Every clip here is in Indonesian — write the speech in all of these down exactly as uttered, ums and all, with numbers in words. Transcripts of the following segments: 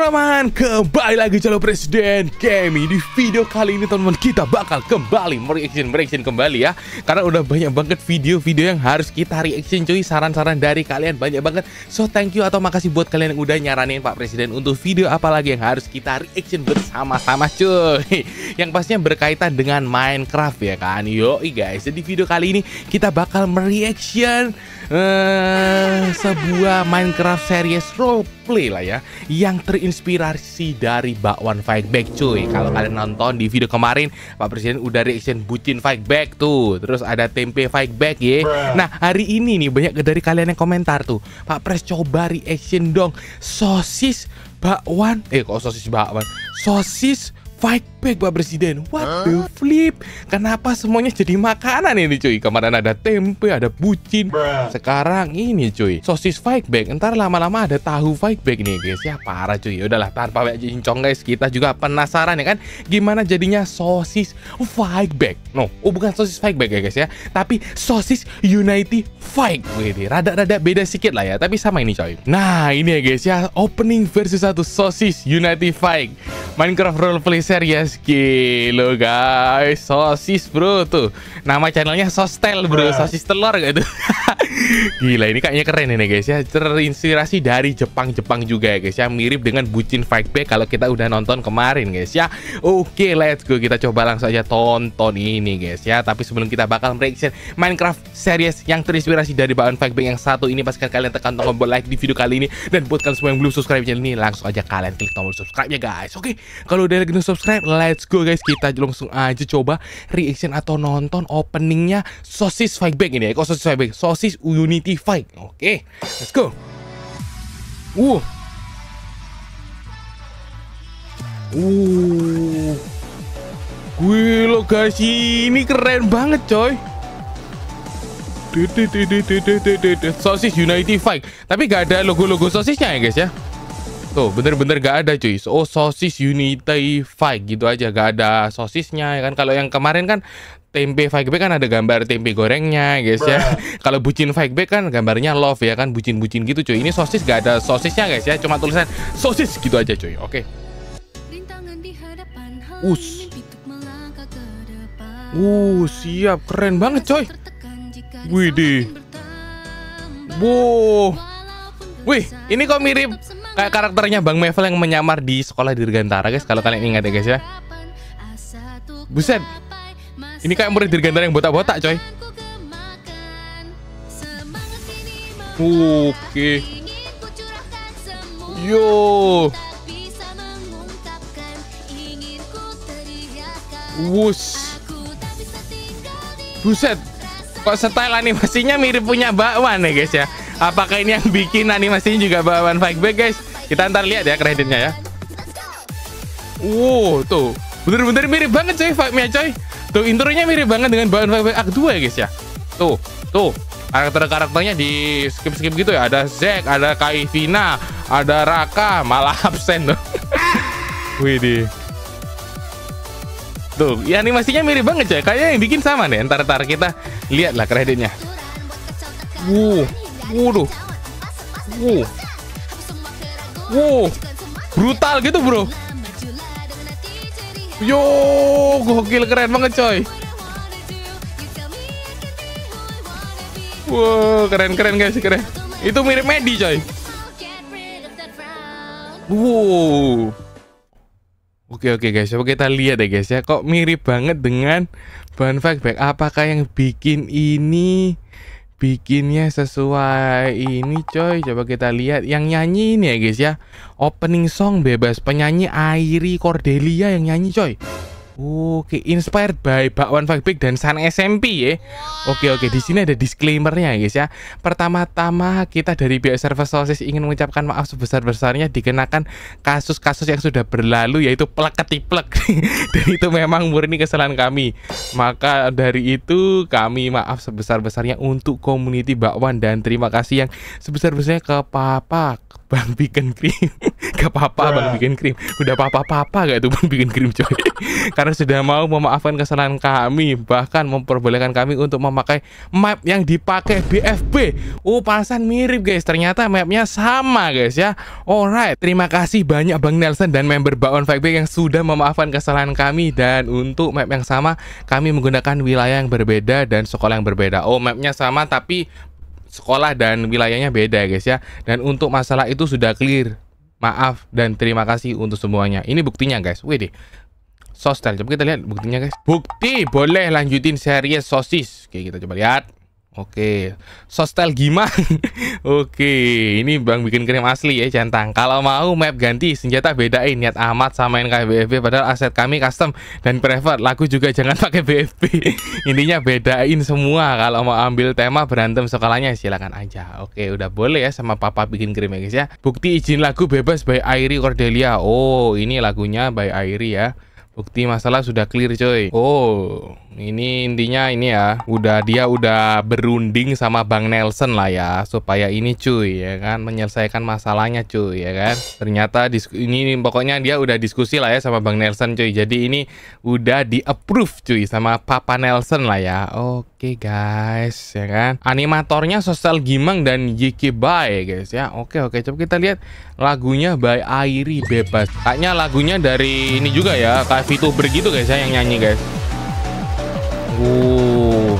teman-teman, kembali lagi channel Presiden Gaming. Di video kali ini teman-teman, kita bakal kembali mereaction mereaction kembali ya. Karena udah banyak banget video-video yang harus kita reaction cuy. Saran-saran dari kalian banyak banget. So thank you atau makasih buat kalian yang udah nyaranin Pak Presiden untuk video apa lagi yang harus kita reaction bersama-sama cuy. Yang pastinya berkaitan dengan Minecraft ya kan. Yoi guys, jadi video kali ini kita bakal mereaction uh, sebuah Minecraft series roleplay lah ya, yang terinspirasi dari Bakwan Fight Back cuy. Kalau kalian nonton di video kemarin, Pak Presiden udah reaction Bucin Fight Back tuh. Terus ada Tempe Fight Back ya. Nah hari ini nih banyak dari kalian yang komentar tuh, Pak Pres coba reaction dong sosis bakwan. Eh kok sosis bakwan? Sosis Fight Back Pak Presiden. What the flip? Kenapa semuanya jadi makanan ini cuy? Kemarin ada tempe, ada bucin. Sekarang ini cuy, sosis Fight Back. Ntar lama-lama ada tahu Fight Back nih guys. Ya parah cuy. Udahlah tanpa banyak cincong guys, kita juga penasaran ya kan, gimana jadinya sosis Fight Back. No, oh bukan sosis Fight Back ya guys ya, tapi sosis Unity Fight. Wih, rada-rada beda sedikit lah ya, tapi sama ini coy. Nah ini ya guys ya, opening versi satu sosis Unity Fight Minecraft Roleplay Series. Gila guys, sosis bro tuh. Nama channelnya Sostel bro, sosis telur gitu. Gila, ini kayaknya keren ini guys ya. Terinspirasi dari Jepang-Jepang juga ya guys ya. Mirip dengan Bucin Fight Back kalau kita udah nonton kemarin guys ya. Oke, let's go. Kita coba langsung aja tonton ini guys ya. Tapi sebelum kita bakal reaction Minecraft series yang terinspirasi dari Bakwan Fight Back yang satu ini, pastikan kalian tekan tombol like di video kali ini. Dan buat kalian semua yang belum subscribe channel ini, langsung aja kalian klik tombol subscribe ya guys. Oke, kalau udah lagi subscribe, let's go guys. Kita langsung aja coba reaction atau nonton openingnya sosis Fight Back ini ya. Kok sosis Fight Back? Sosis Unity Fight. Oke, let's go. Uh. Uh. Gila guys, ini keren banget coy. Sosis Unity Fight. Tapi gak ada logo-logo sosisnya ya guys ya. Tuh bener-bener gak ada cuy. Oh sosis Unity Fight gitu aja, gak ada sosisnya ya kan. Kalau yang kemarin kan Tempe Fight Back kan ada gambar tempe gorengnya guys ya. Kalau Bucin Fight Back kan gambarnya love ya kan, bucin-bucin gitu cuy. Ini sosis gak ada sosisnya guys ya, cuma tulisan sosis gitu aja cuy. Oke. Us. Uh, siap, keren banget coy. Widih. Wow. Wih, ini kok mirip kayak karakternya Bang Mevel yang menyamar di Sekolah Dirgantara guys, kalau kalian ingat ya guys ya. Buset. Ini kayak murid Dirgantara yang botak-botak coy. Oke. Yo. Wush. Buset. Kok style animasinya mirip punya Bakwan ya guys ya. Apakah ini yang bikin animasinya juga Bakwan Fight Back guys? Kita ntar lihat ya kreditnya ya. Wow, tuh bener-bener mirip banget coy fight-nya coy. Tuh intronya mirip banget dengan Bakwan Fight Back Act dua ya guys ya. Tuh, tuh karakter-karakternya di skip-skip gitu ya. Ada Zack, ada Kaivina, ada Raka, malah absen tuh. Widih. Tuh, ya animasinya mirip banget coy. Kayaknya yang bikin sama nih. Ntar-ntar kita lihatlah kreditnya. Wow. Waduh. Wow. Wow. Brutal gitu bro. Yo, gokil, keren banget coy. Wow, keren-keren guys, keren. Itu mirip Medi coy. Wow. Oke oke guys, coba kita lihat ya guys ya. Kok mirip banget dengan Bakwan Fight Back. Apakah yang bikin ini bikinnya sesuai ini coy? Coba kita lihat. Yang nyanyi ini ya guys ya, opening song bebas penyanyi Airi Cordelia yang nyanyi coy. Oke, inspired by Bakwan Fight Back dan Sun S M P ya. Oke oke, di sini ada disclaimernya ya guys ya. Pertama-tama kita dari pihak server sosis ingin mengucapkan maaf sebesar-besarnya dikenakan kasus-kasus yang sudah berlalu, yaitu plek ketiplek. Dan itu memang murni kesalahan kami. Maka dari itu kami maaf sebesar-besarnya untuk community Bakwan, dan terima kasih yang sebesar-besarnya ke Papa Bang Bikin Krim. Gak apa-apa Bang Bikin Krim. Udah apa-apa-apa gak tuh Bang Bikin Krim coy. Karena sudah mau memaafkan kesalahan kami, bahkan memperbolehkan kami untuk memakai map yang dipakai B F B. Oh, pantesan mirip guys. Ternyata mapnya sama guys ya. Alright, terima kasih banyak Bang Nelson dan member Baon Fight Back yang sudah memaafkan kesalahan kami. Dan untuk map yang sama, kami menggunakan wilayah yang berbeda dan sekolah yang berbeda. Oh, mapnya sama tapi sekolah dan wilayahnya beda guys ya. Dan untuk masalah itu sudah clear. Maaf dan terima kasih untuk semuanya. Ini buktinya guys. Wih deh, Sostel. Coba kita lihat buktinya guys. Bukti boleh lanjutin series sosis. Oke, kita coba lihat. Oke, Sostel gimana? Oke, ini Bang Bikin Krim asli ya, centang. Kalau mau map ganti, senjata bedain. Niat amat samain kayak B F B, padahal aset kami custom dan private. Lagu juga jangan pakai B F B. Intinya bedain semua. Kalau mau ambil tema berantem sekolahnya silakan aja. Oke, udah boleh ya sama Papa Bikin Krim ya guys ya. Bukti izin lagu bebas by Airi Cordelia. Oh, ini lagunya by Airi ya. Bukti masalah sudah clear coy. Oh, ini intinya ini ya, udah dia udah berunding sama Bang Nelson lah ya, supaya ini cuy ya kan, menyelesaikan masalahnya cuy ya kan. Ternyata ini pokoknya dia udah diskusi lah ya sama Bang Nelson cuy. Jadi ini udah di approve cuy sama Papa Nelson lah ya. Oke guys ya kan. Animatornya Sostel Gimang dan Yiki Bay guys ya. Oke oke, coba kita lihat lagunya by Airi bebas. Kayaknya lagunya dari ini juga ya, kayak VTuber gitu guys ya yang nyanyi guys. Uh.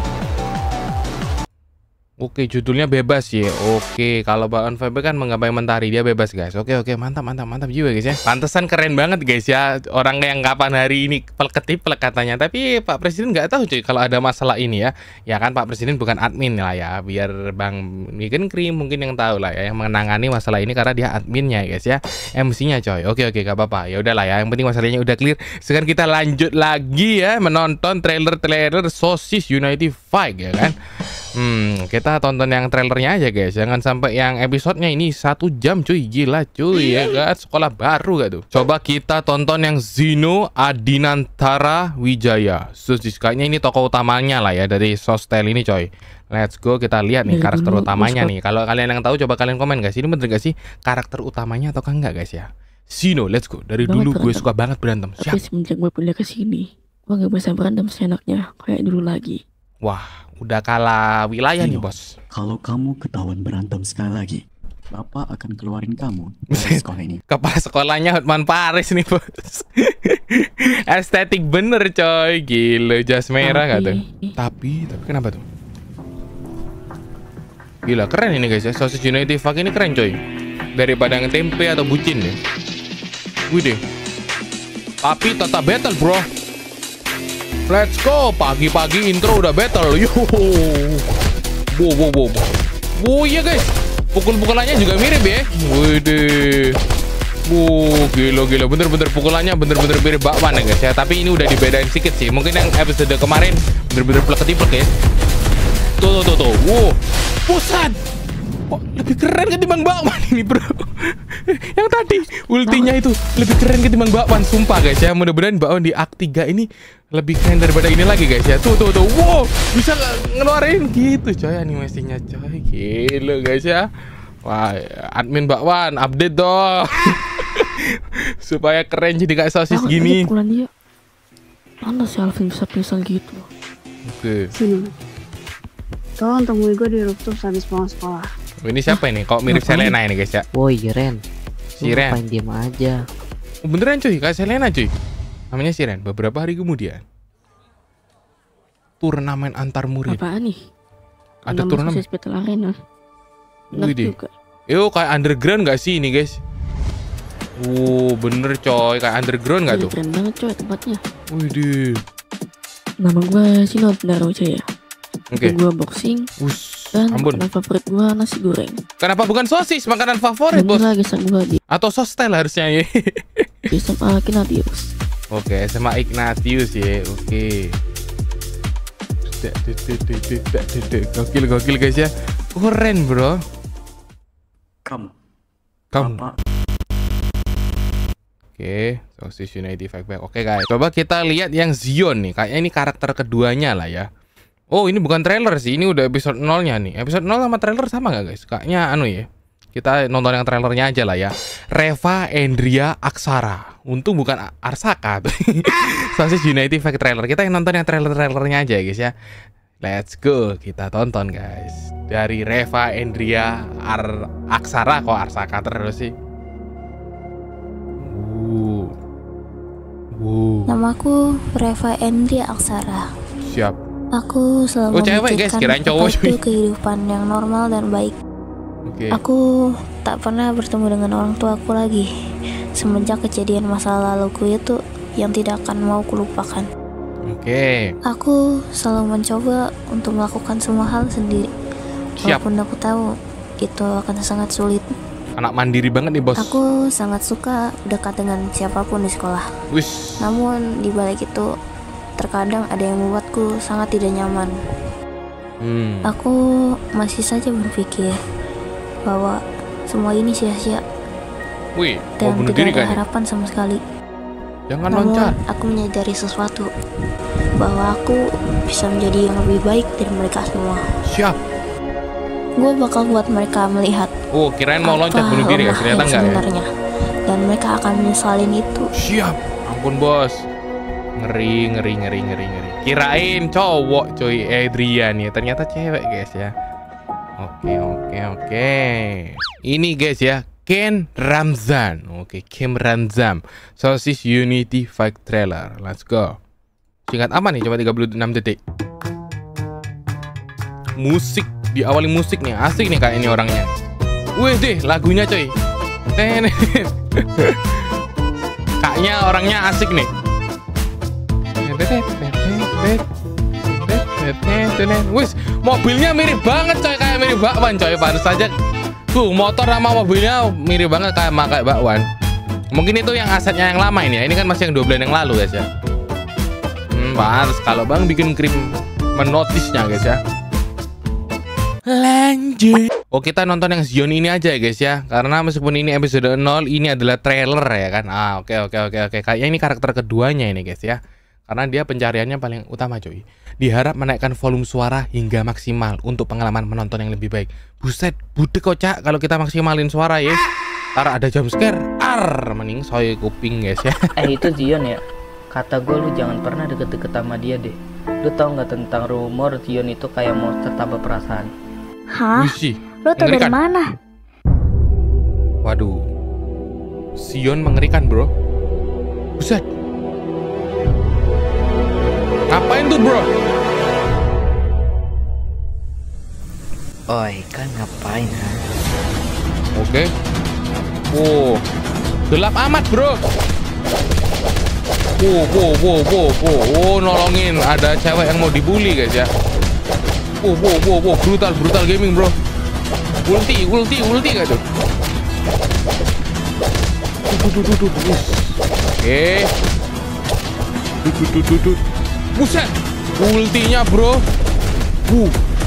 Oke, judulnya bebas ya. Oke, kalau Baon Fight Back kan menggapai mentari, dia bebas guys. Oke oke, mantap mantap mantap juga guys ya. Pantesan keren banget guys ya. Orang yang kapan hari ini peleketip-pelek katanya. Tapi Pak Presiden nggak tahu cuy kalau ada masalah ini ya. Ya kan Pak Presiden bukan admin lah ya. Biar Bang Bikin Krim mungkin yang tahu lah ya, yang menangani masalah ini karena dia adminnya guys ya. M C-nya coy. Oke oke, gak apa-apa. Ya udahlah ya. Yang penting masalahnya udah clear. Sekarang kita lanjut lagi ya menonton trailer-trailer Sosis Unity Fight ya kan. Hmm, kita tonton yang trailernya aja guys. Jangan sampai yang episodenya ini satu jam cuy. Gila cuy ya kan. Sekolah baru gak tuh. Coba kita tonton yang Zino Adinantara Wijaya. Sosis, kayaknya ini tokoh utamanya lah ya dari Sostel ini coy. Let's go, kita lihat nih karakter utamanya nih. Kalau kalian yang tahu coba kalian komen guys. Ini bener gak sih karakter utamanya atau enggak guys ya? Zino, let's go. Dari dulu gue suka banget berantem. Siap. Tapi semenjak gue pindah ke sini, gue gak bisa berantem seenaknya kayak dulu lagi. Wah, udah kalah wilayah nih bos. Kalau kamu ketahuan berantem sekali lagi, Bapak akan keluarin kamu dari sekolah ini. Kepala sekolahnya Hotman Paris nih bos. Estetik bener coy. Gila, jas merah gak tuh? Tapi, tapi kenapa tuh? Gila, keren ini guys ya. Sosis Unity Fight ini keren coy. Daripada ngetempe atau bucin ya. Wih deh. Tapi tetap battle bro. Let's go, pagi-pagi intro udah battle. Yo, wow, wow, wow, wow, iya guys, pukul-pukulannya juga mirip ya. Wih, wow, gila, gila, bener-bener pukulannya bener-bener mirip bakwan ya guys ya. Tapi ini udah dibedain sedikit sih. Mungkin yang episode kemarin bener-bener plek-plek ya. Tuh, tuh, tuh, tuh, wow, pusat. Kok lebih keren ketimbang bakwan ini bro. Yang tadi ultinya itu lebih keren ketimbang bakwan. Sumpah guys ya, mudah-mudahan bakwan di Act tiga ini lebih keren daripada ini lagi guys ya. Tuh tuh tuh, wow, bisa ngeluarin gitu coy animasinya coy. Gila guys ya. Wah, admin bakwan update dong. Supaya keren jadi kayak sosis Banget gini. dia. Mana sih Alvin bisa pingsan gitu? Oke. Sini. Tolong temui gue di rooftop habis pulang sekolah. Ini siapa ini? Kok mirip Selena ini guys ya? Woi Ren, Si Ren. ngapain diem aja? Oh, beneran cuy, kayak Selena cuy. Namanya si Ren. Beberapa hari kemudian, turnamen antar murid. Apaan nih? Ada Nama turnamen. Sosis Battle Arena. Enak Widih. juga. Yo, kayak underground gak sih ini guys? Uh, bener coy, kayak underground gak Ini tuh? keren banget coy tempatnya. Widih. Nama gue Sino Bendaro Jaya. Oke. Gue boxing Us, dan ampun. makanan favorit gue nasi goreng. Kenapa bukan sosis? Makanan favorit Dan bos? lagi sang gue di Atau sostel harusnya ya? di S M A Kinatius. Oke, S M A Ignatius ya. Oke. Gokil gokil guys ya. Keren bro. Kamu. Kamu. Bapak. Oke, Sosis Unity Fight Back. Oke guys, coba kita lihat yang Zion nih. Kayaknya ini karakter keduanya lah ya. Oh, ini bukan trailer sih. Ini udah episode nolnya nih. Episode nol sama trailer sama gak guys? Kayaknya anu ya. Kita nonton yang trailernya aja lah ya. Reva Endria Aksara. Untung bukan Arsaka. Sosis Unity fake trailer. Kita yang nonton yang trailer-trailernya aja guys ya. Let's go, kita tonton guys. Dari Reva Endria Ar Aksara, kok Arsaka terus sih. Wuh. Wuh. Namaku Reva Endria Aksara. Siap. Aku selalu oh, cewek guys, kirain cowok. itu kehidupan yang normal dan baik. Okay. Aku tak pernah bertemu dengan orang tuaku lagi semenjak kejadian masa laluku itu yang tidak akan mau kulupakan. Oke. Okay. Aku selalu mencoba untuk melakukan semua hal sendiri. Siap. Walaupun aku tahu itu akan sangat sulit. Anak mandiri banget nih bos. Aku sangat suka dekat dengan siapapun di sekolah. Wish. Namun di balik itu terkadang ada yang membuatku sangat tidak nyaman. Hmm. Aku masih saja berpikir bahwa semua ini sia-sia. Wih, dan mau bunuh tidak diri ada kan? harapan sama sekali. Jangan Namun, loncat. aku menyadari sesuatu, bahwa aku bisa menjadi yang lebih baik dari mereka semua. Siap. Gue bakal buat mereka melihat. Oh, kirain mau loncat bunuh diri ya? Ternyata enggak sebenarnya. ya? Dan mereka akan menyesalin itu. Siap. Ampun bos. Ngeri, ngeri, ngeri, ngeri, ngeri. Kirain cowok cuy, Adrian ya. Ternyata cewek guys ya. Oke, oke, oke. Ini guys ya, Ken Ramzan. Oke, Ken Ramzan. Sosis Unity fake trailer. Let's go. Singkat apa nih? Coba tiga puluh enam detik. Musik, diawali musik nih. Asik nih kayak ini orangnya. Wih deh, lagunya coy. Kayaknya orangnya asik nih. Wis, mobilnya mirip banget coy, kayak mirip bakwan coy. Pantes saja tuh motor sama mobilnya mirip banget kayak kayak bakwan. Mungkin itu yang asetnya yang lama ini ya. Ini kan masih yang dua bulan yang lalu guys ya. Hmm, pantes kalau Bang bikin krim menotisnya guys ya. Lanjut. Oh, kita nonton yang Zion ini aja ya guys ya. Karena meskipun ini episode nol, ini adalah trailer ya kan. Ah, oke oke oke oke. Kayaknya ini karakter keduanya ini guys ya. Karena dia pencariannya paling utama cuy. Diharap menaikkan volume suara hingga maksimal untuk pengalaman menonton yang lebih baik. Buset, budek kocak kalau kita maksimalin suara ya. Ntar ada jump scare. Ar, mending soy kuping guys ya. Eh itu Zion ya. Kata gue lu jangan pernah deket-deket sama dia deh. Lu tau nggak tentang rumor Zion itu kayak monster tanpa perasaan? Hah? Wisi, Lu tau dari mengerikan. mana? Waduh, Zion mengerikan bro. Buset. Ngapain tuh bro? Oi, kan ngapain ha? Oke. Wow, gelap amat bro. Wow, wow, wow, wow, wow. Oh, nolongin. Ada cewek yang mau dibully guys ya. Wow, wow, wow, wow. Brutal, brutal gaming bro. Ulti, ulti, ulti gak tuh? Oke. Dudut, buset, ultinya bro. Uh,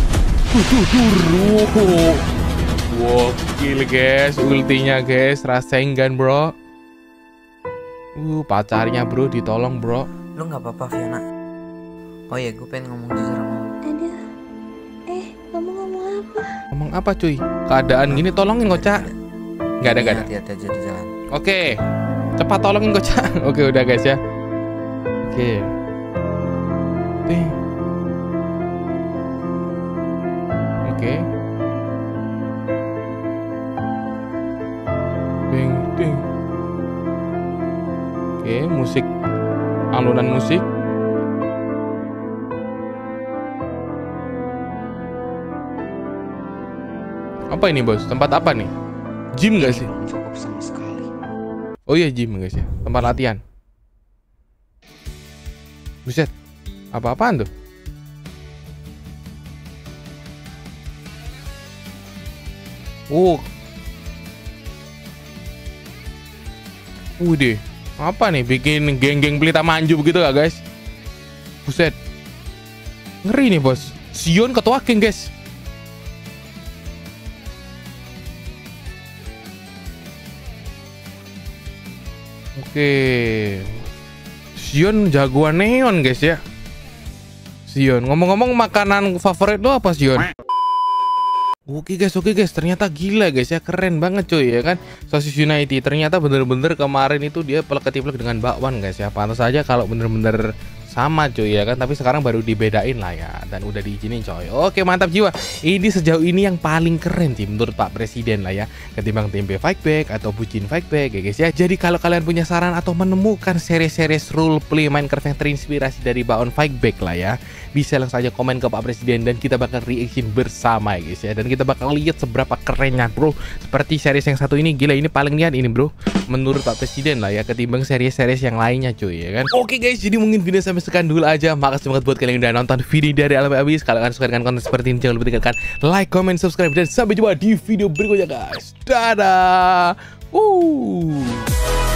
dudur, wokil guys, ultinya guys, Rasengan bro. Uh, pacarnya bro, ditolong bro. Lu nggak apa-apa Fiona? Oh ya, gue pengen ngomong jujur sama lu. Aduh. Eh, kamu ngomong apa? Ngomong apa cuy? Keadaan gini tolongin kocak. Gak ada, gak ada. Hati-hati aja di jalan. Oke, cepat tolongin kocak. Oke, udah guys ya. Oke. Oke. Oke. Ding, ding. Oke, musik, alunan musik. Apa ini bos? Tempat apa nih? Gym gak sih? Belum cukup sama sekali. Oh iya gym guys ya, tempat latihan. Buset, apa-apaan tuh? Oh, Udah, apa nih bikin geng-geng pelita manju begitu gak guys? Buset, ngeri nih bos. Zion ketua geng guys. Oke, Zion jagoan neon guys ya. Zion, ngomong-ngomong makanan favorit lo apa Zion? Oke guys, oke guys, ternyata gila guys ya, keren banget cuy ya kan. Sosis Unity ternyata bener-bener kemarin itu dia pelek-ketiplek dengan bakwan guys ya. Pantas aja kalau bener-bener sama cuy ya kan, tapi sekarang baru dibedain lah ya, dan udah diizinin coy. Oke mantap jiwa. Ini sejauh ini yang paling keren sih menurut Pak Presiden lah ya, ketimbang tempe fight back atau bucin fight back ya guys ya. Jadi kalau kalian punya saran atau menemukan seri-series roleplay Minecraft yang terinspirasi dari bakwan fight back lah ya, bisa langsung aja komen ke Pak Presiden dan kita bakal reaction bersama ya guys ya. Dan kita bakal lihat seberapa kerennya bro. Seperti series yang satu ini, gila ini paling lihat ini bro menurut Pak Presiden lah ya, ketimbang series-series yang lainnya cuy ya kan. Oke guys, jadi mungkin video sampai sekian dulu aja. Makasih banget buat kalian yang udah nonton video dari awal sampai habis. Kalau kalian suka dengan konten seperti ini, jangan lupa tinggalkan like, comment, subscribe, dan sampai jumpa di video berikutnya guys. Dadah. Uh.